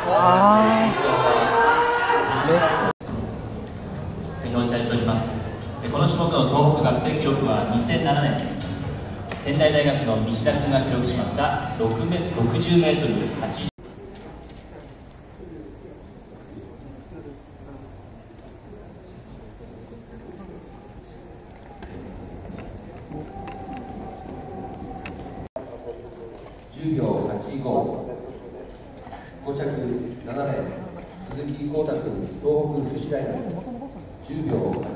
表示されております。この種目の東北学生記録は2007年仙台大学の西田君が記録しました60メートル80。 10秒85、5着7名、鈴木光太君、東北福祉大学、10秒